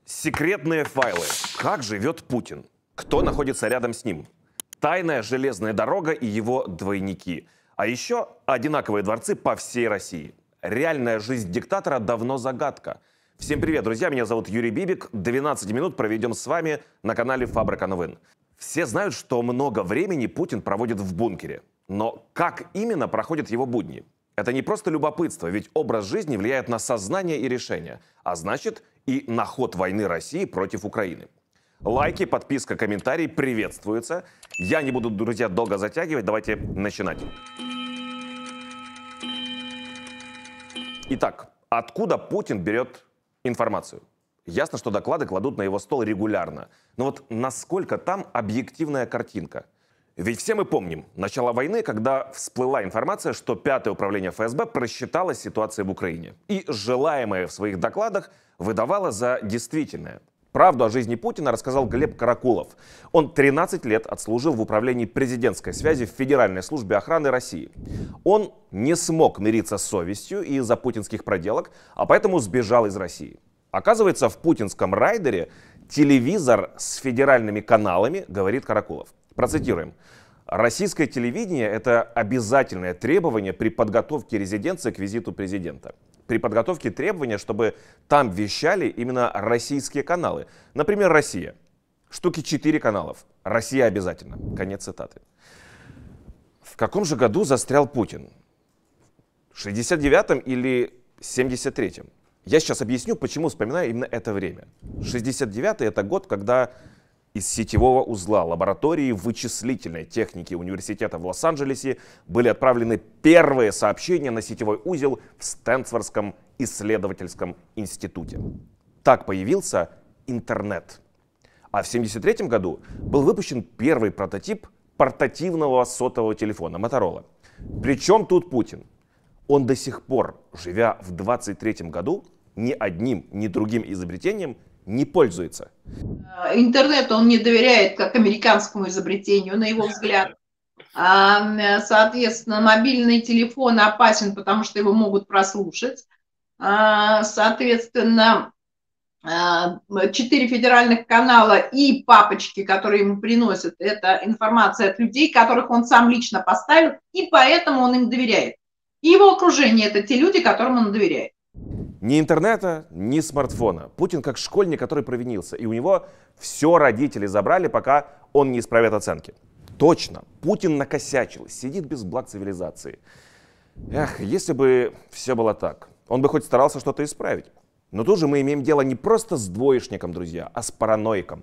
Секретные файлы. Как живет Путин? Кто находится рядом с ним? Тайная железная дорога и его двойники. А еще одинаковые дворцы по всей России. Реальная жизнь диктатора давно загадка. Всем привет, друзья, меня зовут Юрий Бибик. 12 минут проведем с вами на канале Фабрика Новин. Все знают, что много времени Путин проводит в бункере. Но как именно проходят его будни? Это не просто любопытство, ведь образ жизни влияет на сознание и решения, а значит и на ход войны России против Украины. Лайки, подписка, комментарии приветствуются. Я не буду, друзья, долго затягивать, давайте начинать. Итак, откуда Путин берет информацию? Ясно, что доклады кладут на его стол регулярно. Но вот насколько там объективная картинка? Ведь все мы помним начало войны, когда всплыла информация, что 5-е управление ФСБ просчитало ситуацию в Украине. И желаемое в своих докладах выдавало за действительное. Правду о жизни Путина рассказал Глеб Каракулов. Он 13 лет отслужил в управлении президентской связи в Федеральной службе охраны России. Он не смог мириться с совестью из-за путинских проделок, а поэтому сбежал из России. Оказывается, в путинском райдере телевизор с федеральными каналами, говорит Каракулов. Процитируем. Российское телевидение – это обязательное требование при подготовке резиденции к визиту президента. При подготовке требования, чтобы там вещали именно российские каналы. Например, «Россия». Штуки 4 каналов. «Россия» обязательно. Конец цитаты. В каком же году застрял Путин? В 69-м или 73-м? Я сейчас объясню, почему вспоминаю именно это время. 69-й – это год, когда из сетевого узла лаборатории вычислительной техники университета в Лос-Анджелесе были отправлены первые сообщения на сетевой узел в Стэнфордском исследовательском институте. Так появился интернет. А в 1973 году был выпущен первый прототип портативного сотового телефона Motorola. Причем тут Путин? Он до сих пор, живя в 23 году, ни одним, ни другим изобретением не пользуется. Интернету он не доверяет как американскому изобретению, на его взгляд. Соответственно, мобильный телефон опасен, потому что его могут прослушать. Соответственно, 4 федеральных канала и папочки, которые ему приносят, это информация от людей, которых он сам лично поставил, и поэтому он им доверяет. И его окружение – это те люди, которым он доверяет. Ни интернета, ни смартфона. Путин как школьник, который провинился. И у него все родители забрали, пока он не исправит оценки. Точно, Путин накосячил, сидит без благ цивилизации. Эх, если бы все было так, он бы хоть старался что-то исправить. Но тут же мы имеем дело не просто с двоечником, друзья, а с параноиком.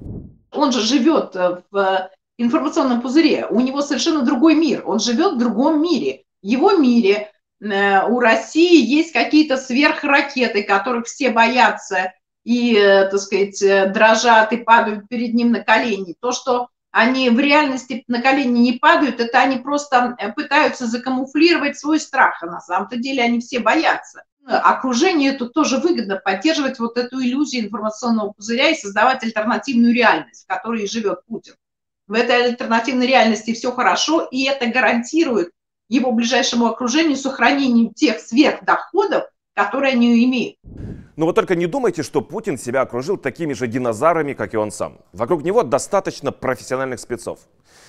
Он же живет в информационном пузыре, у него совершенно другой мир, он живет в другом мире. В его мире у России есть какие-то сверхракеты, которых все боятся и, так сказать, дрожат и падают перед ним на колени. То, что они в реальности на колени не падают, это они просто пытаются закамуфлировать свой страх, а на самом-то деле они все боятся. Окружению это тоже выгодно поддерживать вот эту иллюзию информационного пузыря и создавать альтернативную реальность, в которой живет Путин. В этой альтернативной реальности все хорошо, и это гарантирует его ближайшему окружению сохранению тех сверхдоходов, которые они имеют. Но вы только не думайте, что Путин себя окружил такими же динозаврами, как и он сам. Вокруг него достаточно профессиональных спецов.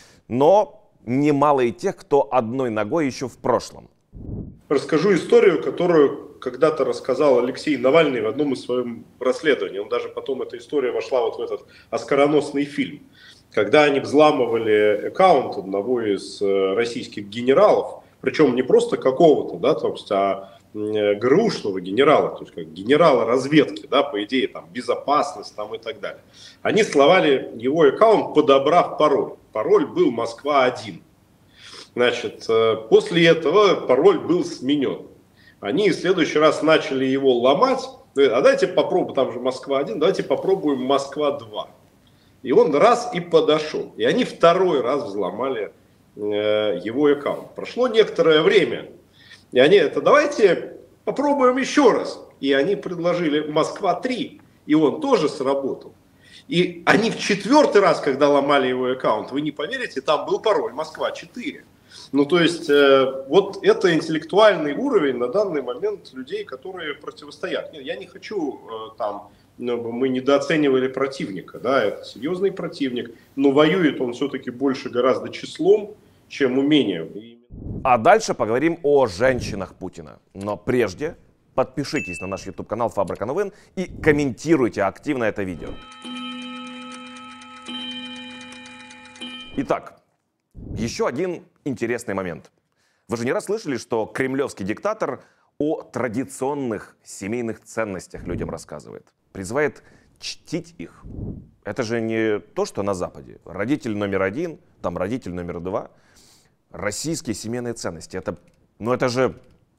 Но немало и тех, кто одной ногой еще в прошлом. Расскажу историю, которую когда-то рассказал Алексей Навальный в одном из своих расследований. Он даже потом, эта история вошла вот в этот оскароносный фильм. Когда они взламывали аккаунт одного из российских генералов, причем не просто какого-то, да, то есть, а ГРУшного генерала, то есть как генерала разведки, да, по идее, там, безопасность там, и так далее. Они словали его аккаунт, подобрав пароль. Пароль был Москва-1. Значит, после этого пароль был сменен. Они в следующий раз начали его ломать. А давайте попробуем, там же Москва-1, давайте попробуем Москва-2. И он раз и подошел. И они второй раз взломали его аккаунт. Прошло некоторое время. И они, давайте попробуем еще раз. И они предложили Москва-3. И он тоже сработал. И они в 4-й раз, когда ломали его аккаунт, вы не поверите, там был пароль Москва-4. Ну, то есть, вот это интеллектуальный уровень на данный момент людей, которые противостоят. Нет, я не хочу там мы недооценивали противника. Да, это серьезный противник, но воюет он все-таки больше гораздо числом, чем умением. А дальше поговорим о женщинах Путина. Но прежде подпишитесь на наш YouTube-канал «Фабрика новин» и комментируйте активно это видео. Итак, еще один интересный момент. Вы же не раз слышали, что кремлевский диктатор о традиционных семейных ценностях людям рассказывает. Призывает чтить их. Это же не то, что на Западе. Родитель номер один, там родитель номер два. Российские семейные ценности. Это же...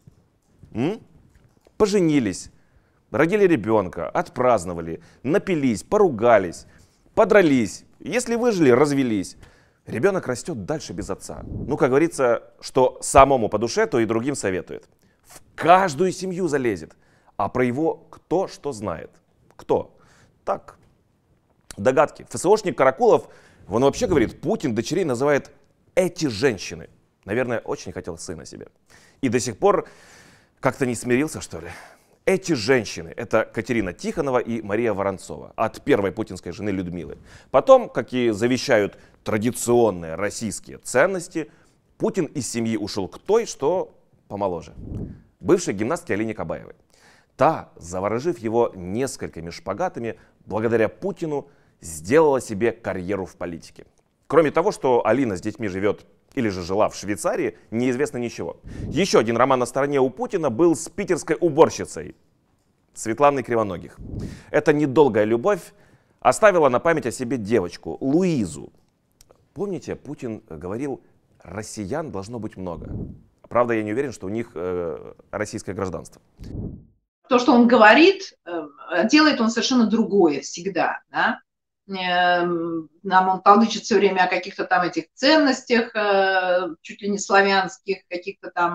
Поженились, родили ребенка, отпраздновали, напились, поругались, подрались. Если выжили, развелись. Ребенок растет дальше без отца. Как говорится, что самому по душе, то и другим советует. В каждую семью залезет. А про его кто что знает? Кто? Так, догадки. ФСОшник Каракулов, он вообще говорит, Путин дочерей называет «эти женщины». Наверное, очень хотел сына себе. И до сих пор как-то не смирился, что ли. Эти женщины, это Катерина Тихонова и Мария Воронцова, от первой путинской жены Людмилы. Потом, как и завещают традиционные российские ценности, Путин из семьи ушел к той, что помоложе. Бывшей гимнастке Алине Кабаевой. Та, заворожив его несколькими шпагатами, благодаря Путину сделала себе карьеру в политике. Кроме того, что Алина с детьми живет или же жила в Швейцарии, неизвестно ничего. Еще один роман на стороне у Путина был с питерской уборщицей Светланой Кривоногих. Эта недолгая любовь оставила на память о себе девочку Луизу. Помните, Путин говорил, россиян должно быть много. Правда, я не уверен, что у них российское гражданство. То, что он говорит, делает он совершенно другое всегда. Да? Нам он толдычит все время о каких-то там этих ценностях, чуть ли не славянских, каких-то там.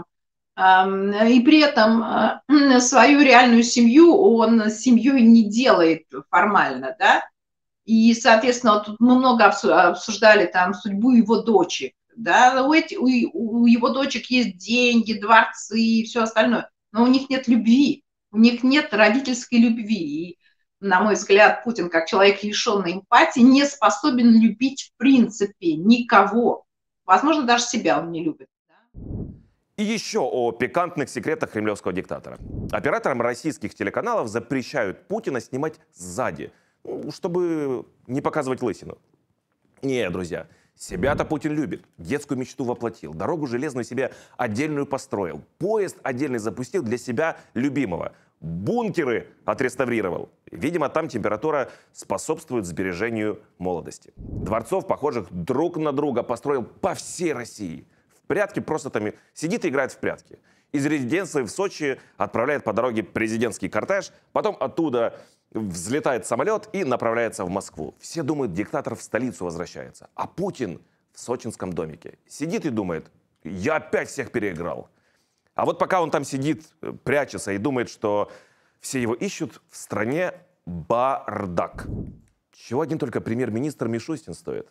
И при этом свою реальную семью он семьей не делает формально, да. И, соответственно, вот тут мы много обсуждали там судьбу его дочек, да. У его дочек есть деньги, дворцы и все остальное, но у них нет любви, у них нет родительской любви. И, на мой взгляд, Путин, как человек, лишенный эмпатии, не способен любить в принципе никого. Возможно, даже себя он не любит. И еще о пикантных секретах кремлевского диктатора. Операторам российских телеканалов запрещают Путина снимать сзади, чтобы не показывать лысину. Не, друзья, себя-то Путин любит, детскую мечту воплотил, дорогу железную себе отдельную построил, поезд отдельный запустил для себя любимого, бункеры отреставрировал. Видимо, там температура способствует сбережению молодости. Дворцов, похожих друг на друга, построил по всей России. В прятки просто там сидит и играет в прятки. Из резиденции в Сочи отправляет по дороге президентский кортеж, потом оттуда взлетает самолет и направляется в Москву. Все думают, диктатор в столицу возвращается. А Путин в сочинском домике сидит и думает, я опять всех переиграл. А вот пока он там сидит, прячется и думает, что все его ищут, в стране бардак. Чего один только премьер-министр Мишустин стоит.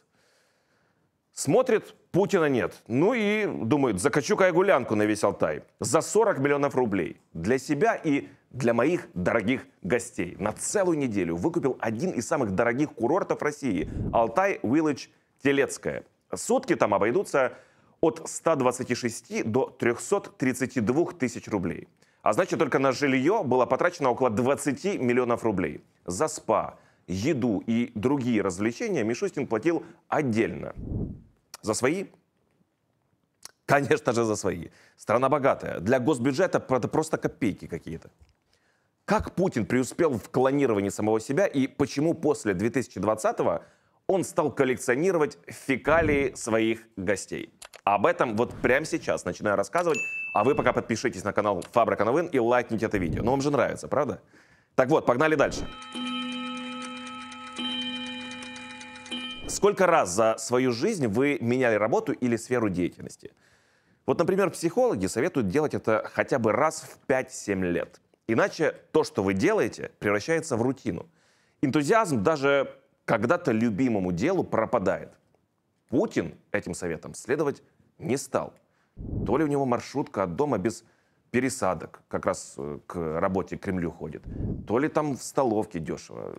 Смотрит, Путина нет. И думает, закачу-ка я гулянку на весь Алтай. За 40 миллионов рублей. Для себя и для моих дорогих гостей. На целую неделю выкупил один из самых дорогих курортов России. Алтай Village Телецкая. Сутки там обойдутся от 126 до 332 тысяч рублей. А значит, только на жилье было потрачено около 20 миллионов рублей. За спа, еду и другие развлечения Мишустин платил отдельно. За свои? Конечно же, за свои. Страна богатая. Для госбюджета это просто копейки какие-то. Как Путин преуспел в клонировании самого себя и почему после 2020-го он стал коллекционировать фекалии своих гостей? Об этом вот прямо сейчас начинаю рассказывать, а вы пока подпишитесь на канал Фабрика новин и лайкните это видео. Вам же нравится, правда? Так вот, погнали дальше. Сколько раз за свою жизнь вы меняли работу или сферу деятельности? Вот, например, психологи советуют делать это хотя бы раз в 5-7 лет. Иначе то, что вы делаете, превращается в рутину. Энтузиазм даже когда-то любимому делу пропадает. Путин этим советом следовать не стал. То ли у него маршрутка от дома без пересадок, как раз к работе к Кремлю ходит, то ли там в столовке дешево.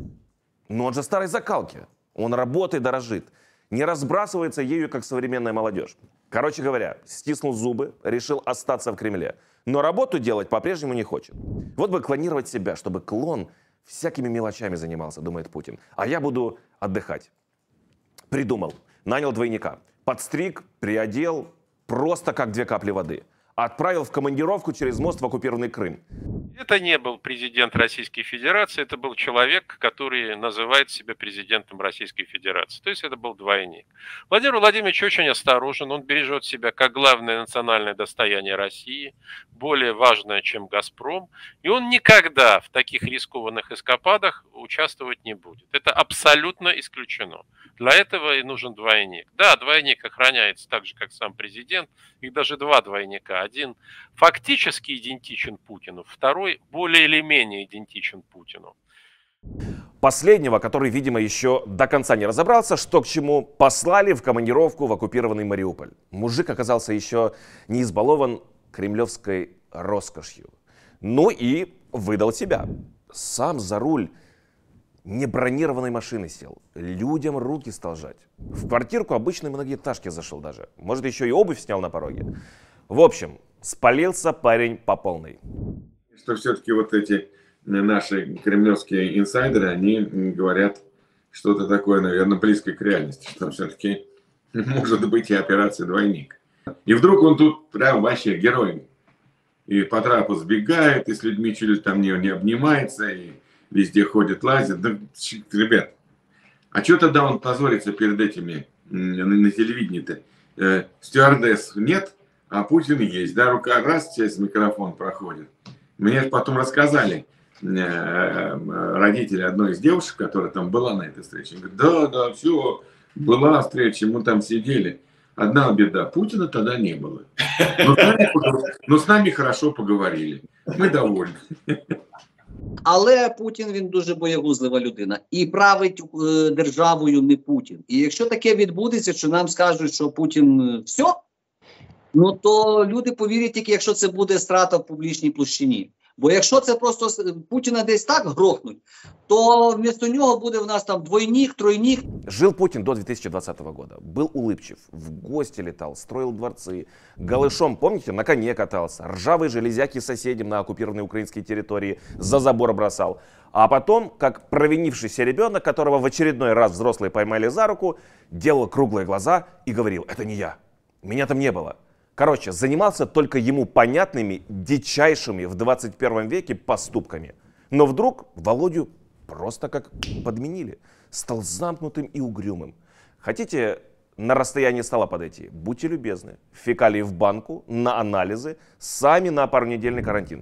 Но он же старой закалки. Он работой дорожит. Не разбрасывается ею, как современная молодежь. Короче говоря, стиснул зубы, решил остаться в Кремле. Но работу делать по-прежнему не хочет. Вот бы клонировать себя, чтобы клон всякими мелочами занимался, думает Путин. А я буду отдыхать. Придумал. Нанял двойника. Подстриг, приодел, просто как 2 капли воды. Отправил в командировку через мост в оккупированный Крым. Это не был президент Российской Федерации, это был человек, который называет себя президентом Российской Федерации. То есть это был двойник. Владимир Владимирович очень осторожен, он бережет себя как главное национальное достояние России, более важное, чем «Газпром», и он никогда в таких рискованных эскападах участвовать не будет. Это абсолютно исключено. Для этого и нужен двойник. Да, двойник охраняется так же, как сам президент, их даже 2 двойника. Один фактически идентичен Путину, второй более или менее идентичен Путину. Последнего, который, видимо, еще до конца не разобрался, что к чему, послали в командировку в оккупированный Мариуполь. Мужик оказался еще не избалован кремлевской роскошью. Ну и выдал себя. Сам за руль небронированной машины сел. Людям руки стал жать. В квартирку обычной многоэтажки зашел даже. Может, еще и обувь снял на пороге. В общем, спалился парень по полной. Что все-таки вот эти наши кремлевские инсайдеры, они говорят что-то такое, наверное, близкое к реальности. Что все-таки может быть и операция «Двойник». И вдруг он тут прям вообще герой. И по трапу сбегает, и с людьми чуть там не обнимается, и везде ходит, лазит. Да, ребят, а что тогда он позорится перед этими на телевидении-то? Стюардесс нет, а Путин есть. Да, рука раз, через микрофон проходит. Мне потом рассказали родители одной из девушек, которая там была на этой встрече. Говорят, да, все, была встреча, мы там сидели. Одна беда, Путина тогда не было. Но с нами хорошо поговорили. Ми довольні. Але Путін, він дуже боягузлива людина. І править державою не Путін. І якщо таке відбудеться, що нам скажуть, що Путін все, ну то люди повірять тільки, якщо це буде страта в публічній площині. Бо якщо це просто Путіна десь так грохнуть, то вместо нього буде в нас там двойник, тройник. Жил Путин до 2020 года. Был улыбчив, в гости летал, строил дворцы. Голышом, помните, на коне катался. Ржавые железяки соседям на оккупированной украинской территории за забор бросал. А потом, как провинившийся ребенок, которого в очередной раз взрослые поймали за руку, делал круглые глаза и говорил: это не я, меня там не было. Короче, занимался только ему понятными, дичайшими в 21 веке поступками. Но вдруг Володю просто как подменили. Стал замкнутым и угрюмым. Хотите на расстоянии стола подойти? Будьте любезны. Фекалии в банку, на анализы, сами на пару-недельный карантин.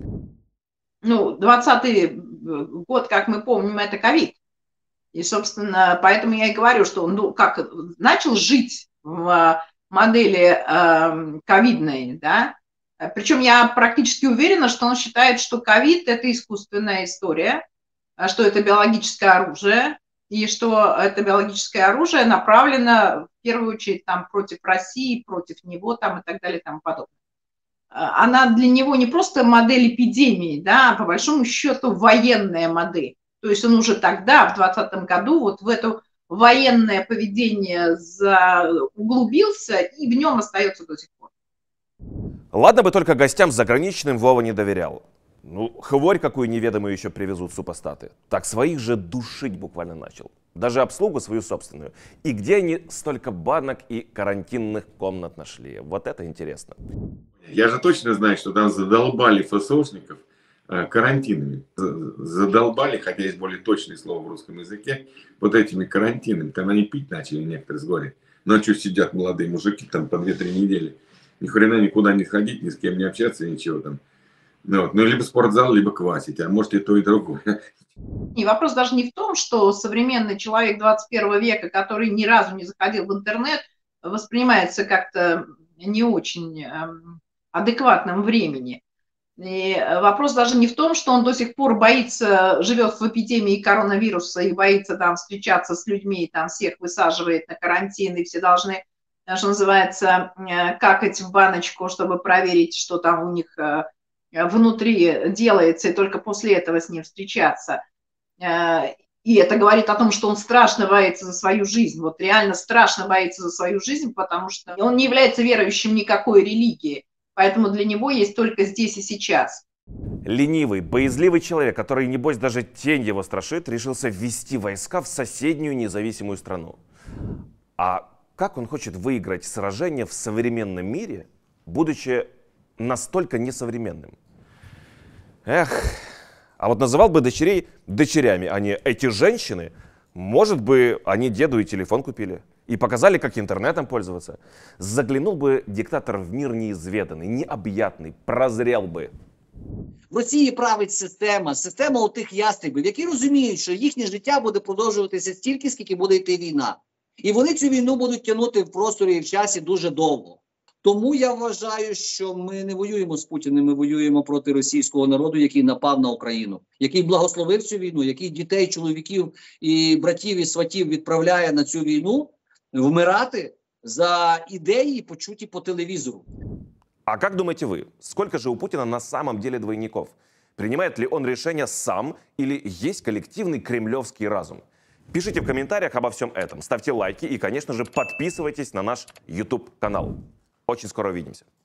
Ну, 20-й год, как мы помним, это ковид. И, собственно, поэтому я и говорю, что он как начал жить в модели ковидной, да, причем я практически уверена, что он считает, что ковид – это искусственная история, что это биологическое оружие, и что это биологическое оружие направлено в первую очередь там, против России, против него там, и так далее и тому подобное. Она для него не просто модель эпидемии, да, а по большому счету военная модель. То есть он уже тогда, в 2020 году, вот в эту военное поведение углубился и в нем остается до сих пор. Ладно бы только гостям заграничным Вова не доверял. Ну, хворь какую неведомую еще привезут супостаты. Так своих же душить буквально начал. Даже обслугу свою собственную. И где они столько банок и карантинных комнат нашли? Вот это интересно. Я же точно знаю, что там задолбали ФСОшников карантинами. Задолбали, хотя есть более точное слово в русском языке, вот этими карантинами. Там они пить начали некоторые с горя. Ночью сидят молодые мужики там по 2-3 недели. Ни хрена никуда не ходить, ни с кем не общаться, ничего там. Ну, либо спортзал, либо квасить, а может и то, и другое. И вопрос даже не в том, что современный человек 21 века, который ни разу не заходил в интернет, воспринимается как-то не очень адекватном времени. И вопрос даже не в том, что он до сих пор боится, живет в эпидемии коронавируса и боится там встречаться с людьми, и там всех высаживает на карантин, и все должны что называется, какать в баночку, чтобы проверить, что там у них внутри делается, и только после этого с ним встречаться. И это говорит о том, что он страшно боится за свою жизнь. Вот реально страшно боится за свою жизнь, потому что он не является верующим никакой религии. Поэтому для него есть только здесь и сейчас. Ленивый, боязливый человек, который, небось, даже тень его страшит, решился ввести войска в соседнюю независимую страну. А как он хочет выиграть сражение в современном мире, будучи настолько несовременным? Эх, а вот называл бы дочерей дочерями, а не эти женщины, может бы, они деду и телефон купили. И показали, как интернетом пользоваться. Заглянул бы диктатор в мир неизведанный, необъятный, прозрел бы. В Росії править система отих ястребів, які розуміють, що їхнє життя буде продовжуватися стільки, скільки буде йти війна. І вони цю війну будуть тягнути в просторі і в часі дуже довго. Тому я вважаю, що ми не воюємо з Путіним, ми воюємо проти російського народу, який напав на Україну, який благословив цю війну, який дітей, чоловіків і братів і сватів відправляє на цю війну вмирати за ідеї, почуті по телевізору. А как думаете вы, сколько же у Путина на самом деле двойников? Принимает ли он решения сам или есть коллективный кремлевский разум? Пишите в комментариях обо всем этом, ставьте лайки и, конечно же, подписывайтесь на наш YouTube-канал. Очень скоро увидимся.